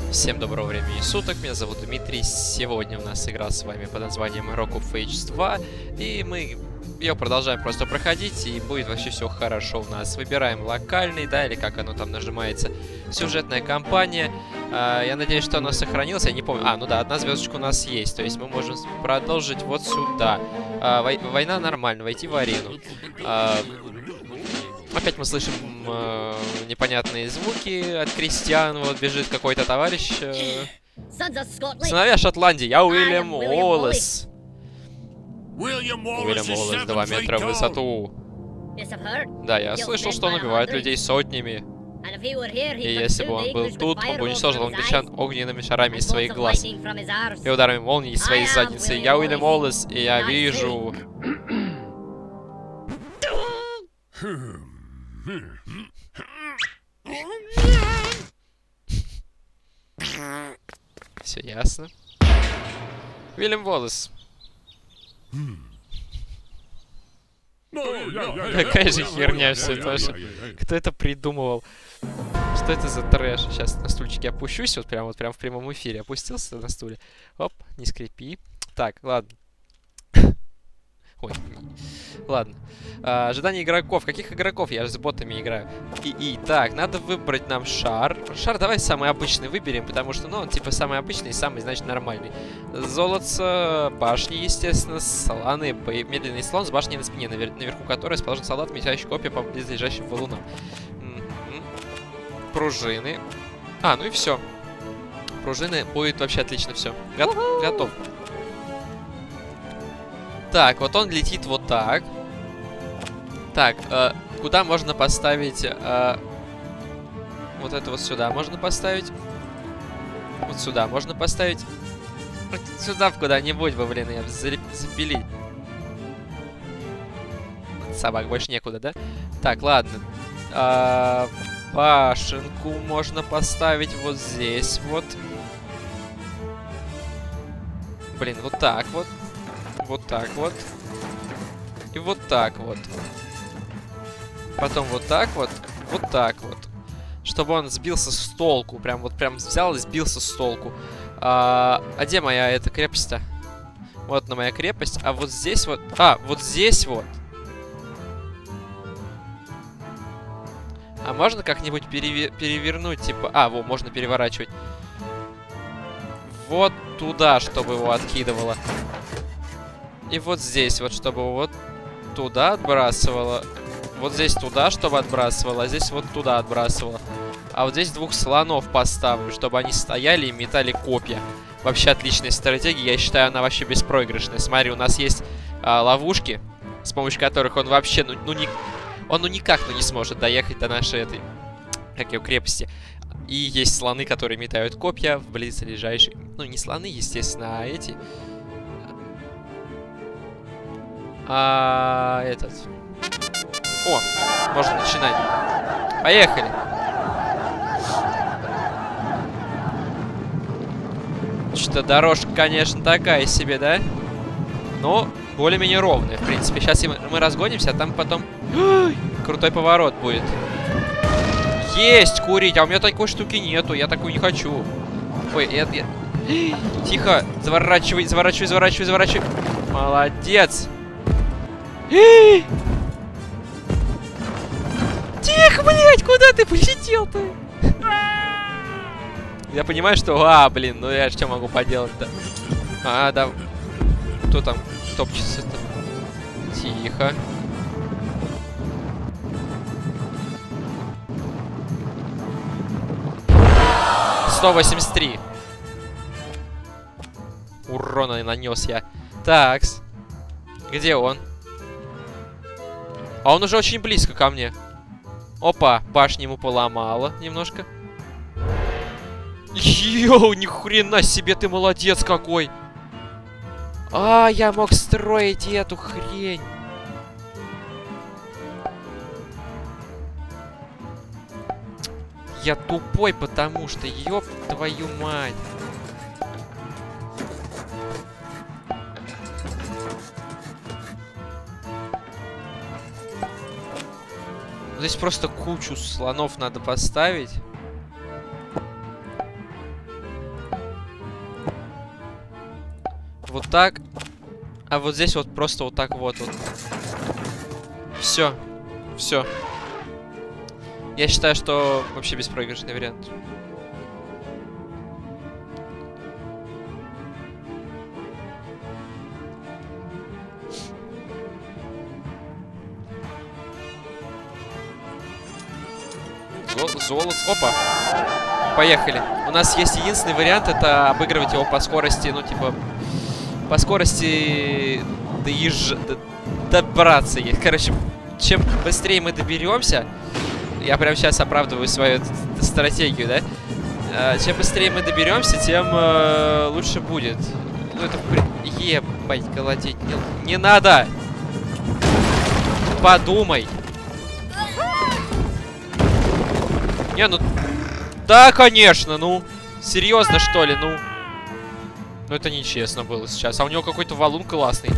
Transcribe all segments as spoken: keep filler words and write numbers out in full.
Всем доброго времени суток, меня зовут Дмитрий. Сегодня у нас игра с вами под названием Rock of Ages два. И мы ее продолжаем просто проходить, и будет вообще все хорошо у нас. Выбираем локальный, да, или как оно там нажимается. Сюжетная кампания. А, я надеюсь, что она сохранилась, я не помню. А, ну да, одна звездочка у нас есть, то есть мы можем продолжить вот сюда. А, вой... Война нормально, войти в арену. А, Опять мы слышим э, непонятные звуки от крестьян. Вот бежит какой-то товарищ. Э, Сыновья Шотландии. Я Уильям Уоллес. Уильям Уоллес, два метра в высоту. Да, я слышал, что он убивает людей сотнями. И если бы он был тут, он бы уничтожил англичан огненными шарами из своих глаз и ударами молнии из своей задницы. Я Уильям Уоллес, и я вижу... Все ясно. Уильям Уоллес. Какая же херня все тоже. Кто это придумывал? Что это за трэш? Сейчас на стульчике опущусь, вот прям вот прям в прямом эфире. Опустился на стуле. Оп, не скрипи. Так, ладно. Ой, ладно. А, ожидание игроков. Каких игроков? Я же с ботами играю. И, и, так, надо выбрать нам шар. Шар давай самый обычный выберем, потому что, ну, он типа самый обычный и самый, значит, нормальный. Золото, башни, естественно, слоны, медленный слон с башней на спине, навер наверху которой расположен солдат, метающий копья по близлежащим валунам. М-м-м. Пружины. А, ну и все. Пружины будет вообще отлично все. Го готов. Так, вот он летит вот так. Так, э, куда можно поставить... Э, вот это вот сюда можно поставить. Вот сюда можно поставить. Вот сюда куда-нибудь бы, блин, я запили. Собак больше некуда, да? Так, ладно. Э, башенку можно поставить вот здесь вот. Блин, вот так вот. Вот так вот. И вот так вот. Потом вот так вот. Вот так вот. Чтобы он сбился с толку. Прям вот прям взял и сбился с толку. А, а где моя эта крепость-то? Вот на моя крепость. А вот здесь вот... А, вот здесь вот. А можно как-нибудь перевер... перевернуть, типа... А, во, можно переворачивать. Вот туда, чтобы его откидывало. И вот здесь вот, чтобы вот туда отбрасывало. Вот здесь туда, чтобы отбрасывало. А здесь вот туда отбрасывало. А вот здесь двух слонов поставлю, чтобы они стояли и метали копья. Вообще отличная стратегия. Я считаю, она вообще беспроигрышная. Смотри, у нас есть а, ловушки, с помощью которых он вообще, ну, ну, ни, он ну никак ну, не сможет доехать до нашей этой, как ее, крепости. И есть слоны, которые метают копья в близлежащие... Ну, не слоны, естественно, а эти... А, этот. О, можно начинать. Поехали. Что-то дорожка, конечно, такая себе, да? Но более-менее ровная, в принципе. Сейчас мы разгонимся, а там потом крутой поворот будет. Есть курить, а у меня такой штуки нету, я такую не хочу. Ой, я... я... Тихо, заворачивай, заворачивай, заворачивай, заворачивай. Молодец. Тихо, блядь, куда ты полетел-то? Я понимаю, что... А, блин, ну я что могу поделать-то? А, да. Кто там топчется-то? Тихо. сто восемьдесят три. Урона нанес я. Такс. Где он? А он уже очень близко ко мне. Опа, башня ему поломала немножко. Йоу, ни хрена себе, ты молодец какой. А, я мог строить эту хрень. Я тупой, потому что, ёб твою мать. Здесь просто кучу слонов надо поставить. Вот так. А вот здесь вот просто вот так вот. вот. Все. Все. Я считаю, что вообще беспроигрышный вариант. Золото. Опа. Поехали. У нас есть единственный вариант, это обыгрывать его по скорости, ну, типа, по скорости доезж... добраться. Короче, чем быстрее мы доберемся, я прямо сейчас оправдываю свою стратегию, да? Чем быстрее мы доберемся, тем э, лучше будет. Ну, это, ебать, голодеть. Не, не надо! Подумай. Не, ну... Да, конечно, ну... Серьезно, что ли, ну... Ну, это нечестно было сейчас. А у него какой-то валун классный.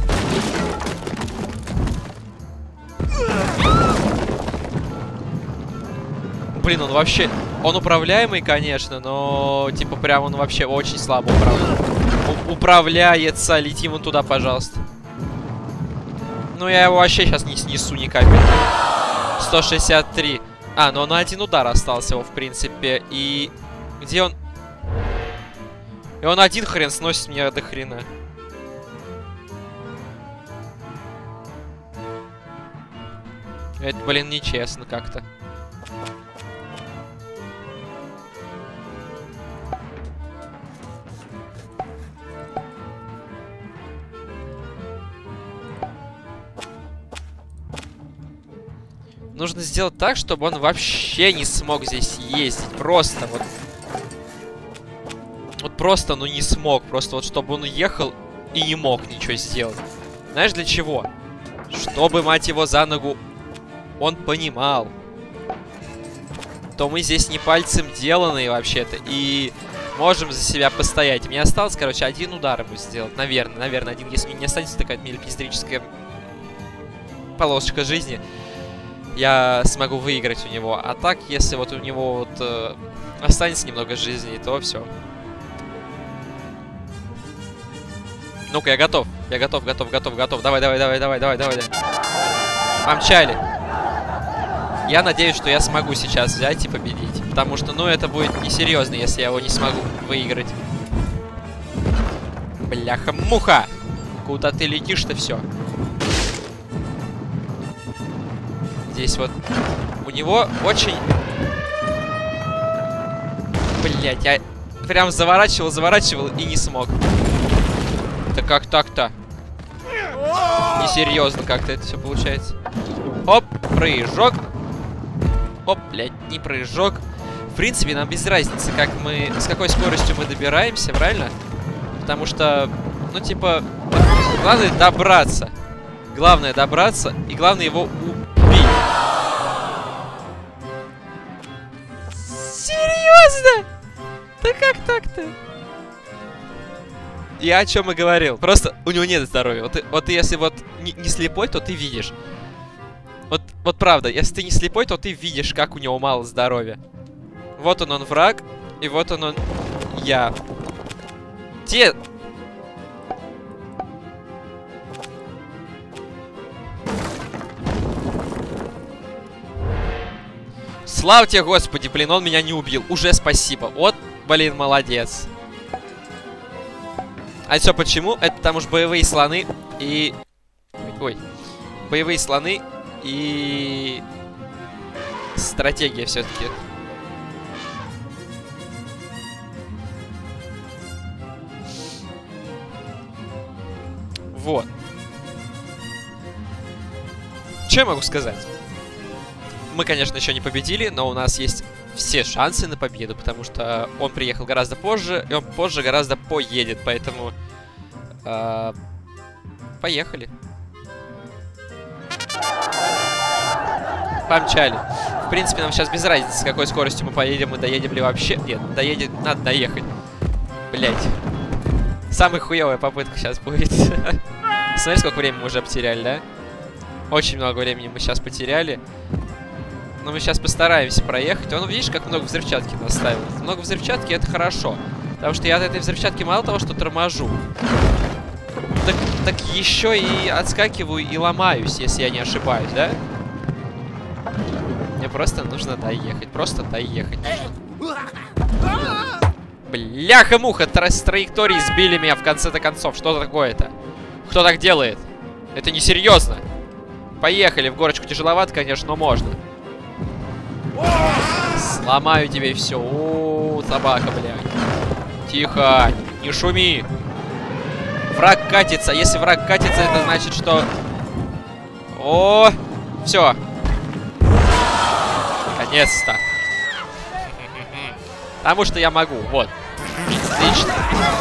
Блин, он вообще... Он управляемый, конечно, но... Типа, прям он вообще очень слабо управляется. Управляется. Лети вон туда, пожалуйста. Ну, я его вообще сейчас не снесу ни капельки. сто шестьдесят три. А, ну на один удар остался его, в принципе. И... Где он? И он один хрен сносит меня до хрена. Это, блин, нечестно как-то. Нужно сделать так, чтобы он вообще не смог здесь ездить. Просто вот... Вот просто, ну, не смог. Просто вот, чтобы он уехал и не мог ничего сделать. Знаешь, для чего? Чтобы, мать его, за ногу он понимал, то мы здесь не пальцем деланные вообще-то. И можем за себя постоять. Мне осталось, короче, один удар ему сделать. Наверное, наверное, один. Если мне не останется такая милипиздрическая полосочка жизни, я смогу выиграть у него. А так, если вот у него вот э, останется немного жизни, то все. Ну-ка, я готов. Я готов, готов, готов, готов. Давай, давай, давай, давай, давай, давай. Помчали. Я надеюсь, что я смогу сейчас взять и победить. Потому что, ну, это будет несерьезно, если я его не смогу выиграть. Бляха-муха! Куда ты летишь-то все? Здесь вот у него очень... Блять, я прям заворачивал, заворачивал и не смог. Это как так-то? Несерьезно как-то это все получается. Оп, прыжок. Оп, блядь, не прыжок. В принципе, нам без разницы, как мы, с какой скоростью мы добираемся, правильно? Потому что, ну, типа, главное добраться. Главное добраться, и главное его убить. Серьезно? Да как так-то? Я о чем и говорил. Просто у него нет здоровья. Вот, вот если вот не, не слепой, то ты видишь. Вот, вот правда, если ты не слепой, то ты видишь, как у него мало здоровья. Вот он, он враг, и вот он, он я. Те... Слава тебе, Господи, блин, он меня не убил. Уже спасибо. Вот, блин, молодец. А все почему? Это потому что боевые слоны и... Ой. Боевые слоны и... Стратегия все-таки. Вот. Что я могу сказать? Мы, конечно, еще не победили, но у нас есть все шансы на победу, потому что он приехал гораздо позже, и он позже гораздо поедет, поэтому э, поехали. Помчали. В принципе, нам сейчас без разницы, с какой скоростью мы поедем, мы доедем ли вообще. Нет, доедет, надо доехать. Блять. Самая хуевая попытка сейчас будет. Смотри, сколько времени мы уже потеряли, да? Очень много времени мы сейчас потеряли. Но мы сейчас постараемся проехать. Он, видишь, как много взрывчатки наставил. Много взрывчатки — это хорошо. Потому что я от этой взрывчатки мало того, что торможу. Так, так еще и отскакиваю и ломаюсь, если я не ошибаюсь, да? Мне просто нужно доехать. Просто доехать нужно. Бляха-муха, с траектории сбили меня в конце-то концов. Что такое-то? Кто так делает? Это несерьезно. Поехали, в горочку тяжеловато, конечно, но можно. Сломаю тебе и все. О, собака, блядь. Тихо, не шуми. Враг катится. Если враг катится, это значит, что... О, все. Наконец-то. Потому что я могу, вот. Отлично.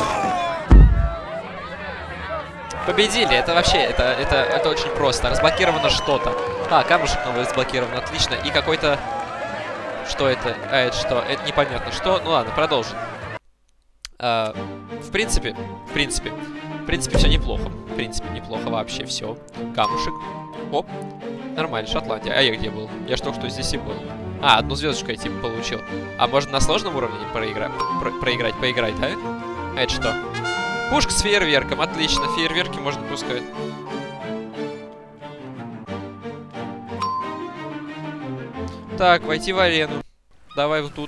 Победили, это вообще, это, это, это очень просто. Разблокировано что-то. А, камушек новый разблокирован, отлично. И какой-то... Что это? А, это что? Это непонятно что. Ну ладно, продолжим. А, в принципе, в принципе, в принципе, все неплохо. В принципе, неплохо вообще все. Камушек. Оп. Нормально, Шотландия. А я где был? Я ж только что здесь и был. А, одну звездочку я типа получил. А можно на сложном уровне проигра... Про проиграть, поиграть, да? А это что? Пушка с фейерверком, отлично. Фейерверки можно пускать. Так, войти в арену. Давай вот тут.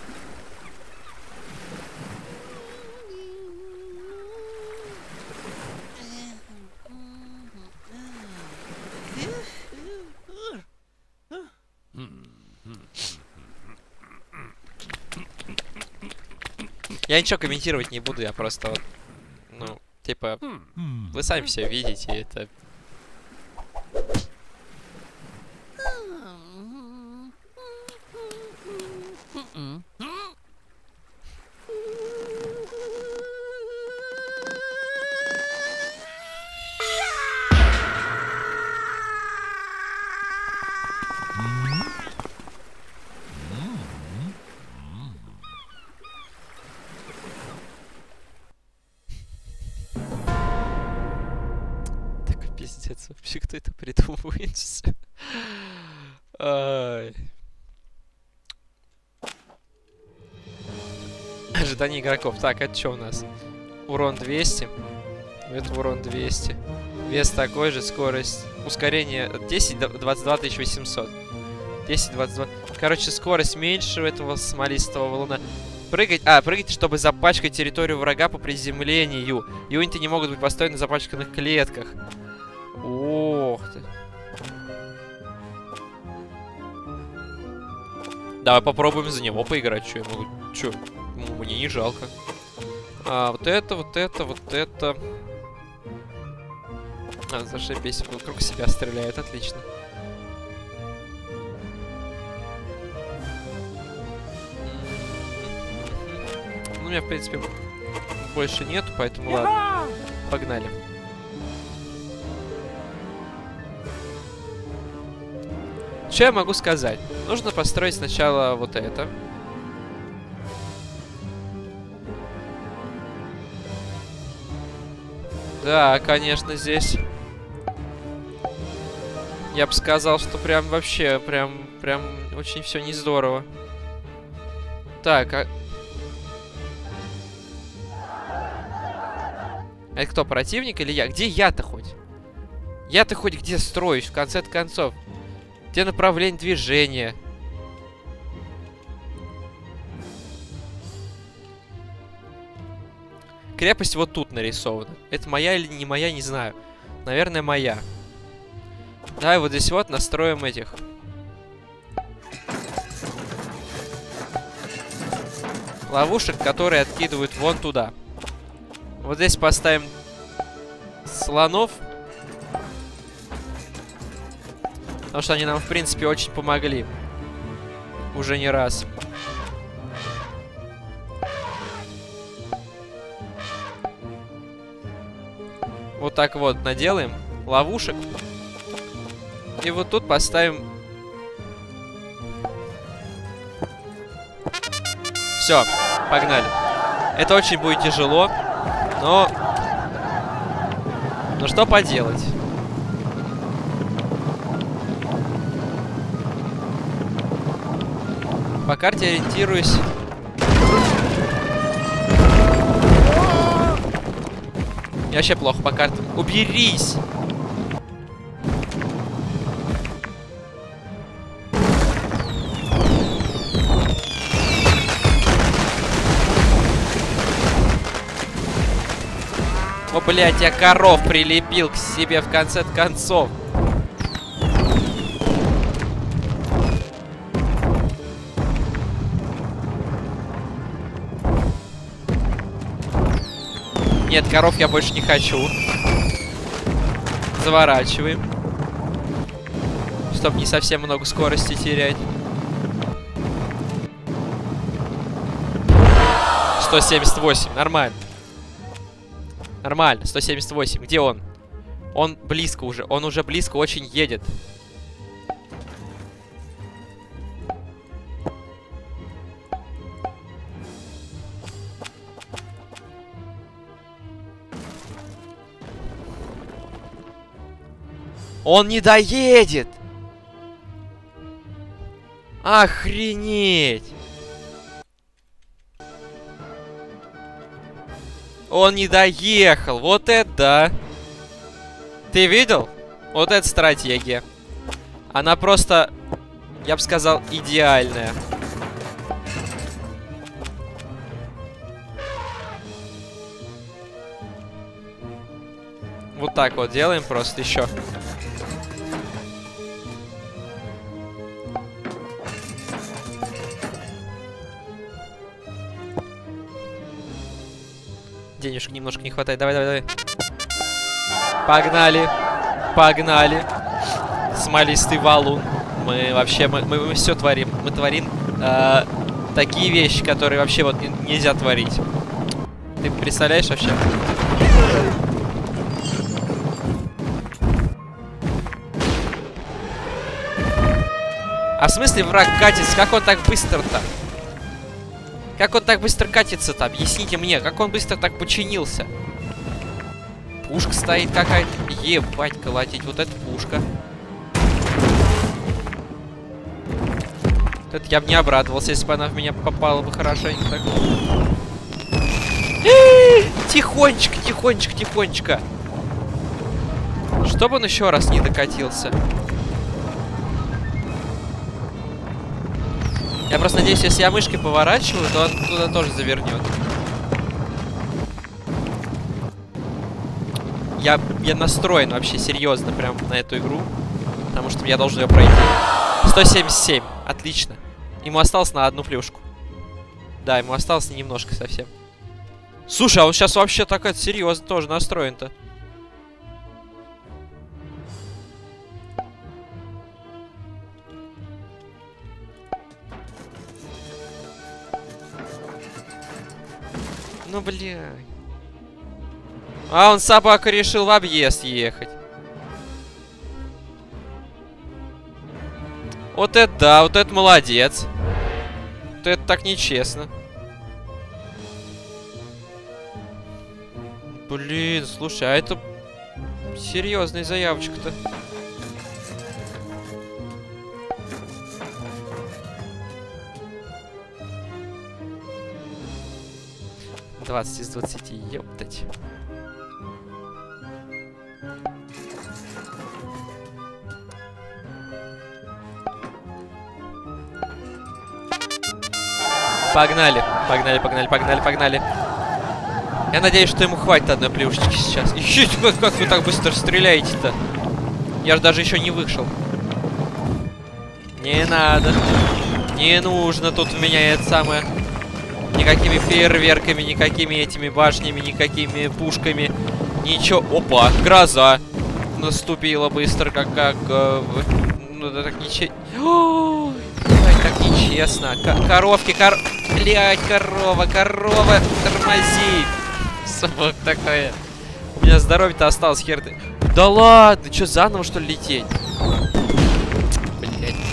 Я ничего комментировать не буду, я просто вот, ну, типа, вы сами все видите, это... Пиздец, вообще кто это придумывает? Ай. Ожидание игроков. Так, это что у нас? Урон двести. Это урон двести. Вес такой же, скорость. Ускорение десять, двадцать два тысяча восемьсот. десять, двадцать два. Короче, скорость меньше у этого смолистого валуна. Прыгать, а, прыгать, чтобы запачкать территорию врага по приземлению. Юниты не могут быть постоянно в запачканных клетках. Ох ты. Давай попробуем за него поиграть. Че я могу? Че? Мне не жалко. А, вот это, вот это, вот это. А, зашибись, вокруг себя стреляет, отлично. Ну, у меня, в принципе, больше нету, поэтому ладно. Погнали. Что я могу сказать? Нужно построить сначала вот это. Да, конечно, здесь. Я бы сказал, что прям вообще, прям, прям очень все не здорово. Так, а... Это кто, противник или я? Где я-то хоть? Я-то хоть где строюсь, в конце концов? Где направление движения? Крепость вот тут нарисована. Это моя или не моя, не знаю. Наверное, моя. Давай вот здесь вот настроим этих. Ловушек, которые откидывают вон туда. Вот здесь поставим слонов. Потому что они нам, в принципе, очень помогли. Уже не раз. Вот так вот наделаем ловушек. И вот тут поставим... Все, погнали. Это очень будет тяжело, но... Ну что поделать? По карте ориентируюсь. Я вообще плохо по картам. Уберись! О, блядь, я коров прилепил к себе в конце концов. Нет, коров я больше не хочу. Заворачиваем. Чтобы не совсем много скорости терять. сто семьдесят восемь, нормально. Нормально, сто семьдесят восемь. Где он? Он близко уже. Он уже близко очень едет. Он не доедет! Охренеть! Он не доехал. Вот это да. Ты видел? Вот эта стратегия. Она просто, я бы сказал, идеальная. Вот так вот делаем просто еще. Денежек немножко не хватает. Давай, давай, давай. Погнали. Погнали. Смолистый валун. Мы вообще, мы, мы, мы все творим. Мы творим э, такие вещи, которые вообще вот нельзя творить. Ты представляешь вообще? А в смысле враг катится? Как он так быстро-то? Как он так быстро катится-то? Объясните мне, как он быстро так починился? Пушка стоит какая-то. Ебать, колотить. Вот это пушка. Это я бы не обрадовался, если бы она в меня попала бы хорошенько так. Тихонечко, тихонечко, тихонечко. Чтобы он еще раз не докатился. Я просто надеюсь, если я мышкой поворачиваю, то он туда тоже завернет. Я, я настроен вообще серьезно прям на эту игру. Потому что я должен ее пройти. сто семьдесят семь. Отлично. Ему осталось на одну плюшку. Да, ему осталось немножко совсем. Слушай, а он сейчас вообще так серьезно тоже настроен-то. Ну, бля. А, он собака решил в объезд ехать. Вот это да, вот это молодец. Вот это так нечестно. Блин, слушай, а это серьезная заявочка-то. двадцать из двадцати, ёптать. Погнали, погнали, погнали, погнали, погнали. Я надеюсь, что ему хватит одной плюшечки сейчас. Ищите, как, как вы так быстро стреляете-то? Я же даже еще не вышел. Не надо. Не нужно тут в меня это самое. Никакими фейерверками, никакими этими башнями, никакими пушками. Ничего. Опа, гроза. Наступила быстро, как... как э, ну, да так нечестно. Так нечестно. К коровки, кор... Блядь, корова, корова, тормози. Собака такая. У меня здоровье-то осталось, хер ты. Да ладно, что, заново, что ли, лететь? Блядь.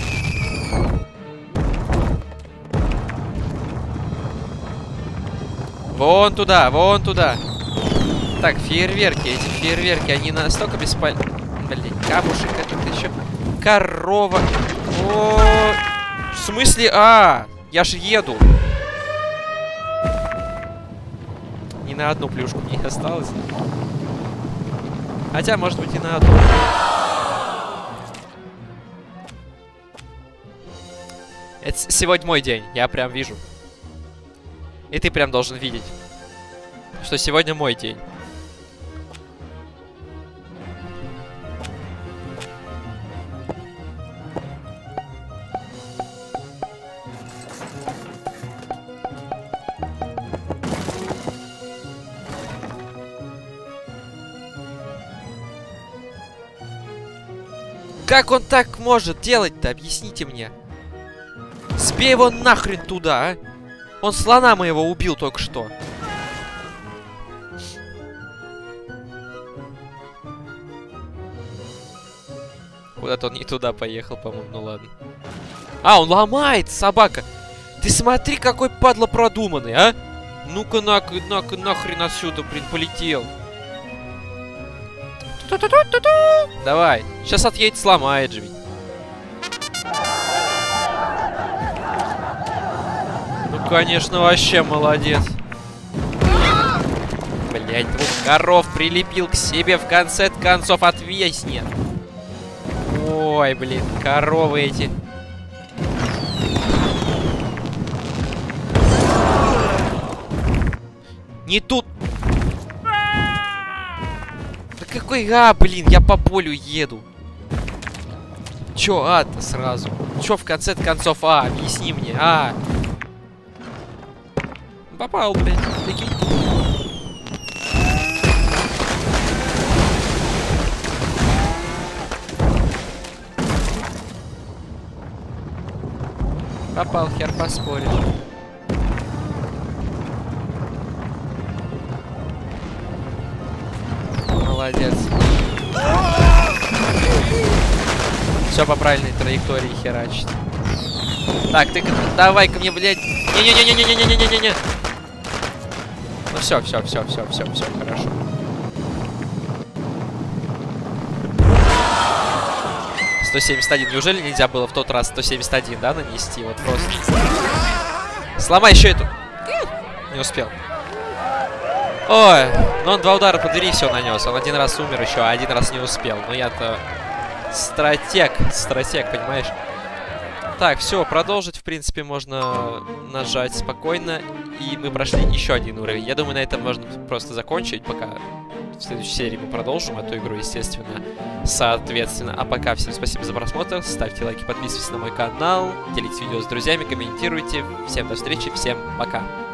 Вон туда, вон туда. Так, фейерверки, эти фейерверки, они настолько бесполезны. Блин, камушек этот еще. Корова. О, в смысле? А, я ж еду. Не на одну плюшку мне осталось. Хотя, может быть, и на одну. Это сегодня мой день, я прям вижу. И ты прям должен видеть, что сегодня мой день. Как он так может делать-то? Объясните мне. Сбей его нахрен туда, а! Он слона моего убил только что. Куда-то он не туда поехал, по-моему. Ну ладно. А, он ломает, собака. Ты смотри, какой падла продуманный, а? Ну-ка, на-ка, на-ка, нахрен отсюда, блин, полетел. Давай. Сейчас отъедет, сломает же ведь. Ну, конечно, вообще молодец. Блять, двух коров прилепил к себе, в конце концов отвеснет. Ой, блин, коровы эти. Не тут. Да какой, а, блин, я по полю еду. Чё, а-то сразу? Чё в конце концов, а, объясни мне, а. Попал, блин, прикинь. Попал, хер поспоришь. Молодец. Все по правильной траектории херачит. Так, ты давай-ка мне, блядь. Не-не-не-не-не-не-не-не-не-не. Ну все, все, все, все, все, все, хорошо. сто семьдесят один. Неужели нельзя было в тот раз сто семьдесят один, да, нанести? Вот просто. Сломай еще эту. Не успел. Ой, ну он два удара по двери все нанес. Он один раз умер еще, а один раз не успел. Но я-то стратег, стратег, понимаешь? Так, все, продолжить, в принципе, можно нажать спокойно. И мы прошли еще один уровень. Я думаю, на этом можно просто закончить, пока в следующей серии мы продолжим эту игру, естественно, соответственно. А пока всем спасибо за просмотр, ставьте лайки, подписывайтесь на мой канал, делитесь видео с друзьями, комментируйте. Всем до встречи, всем пока.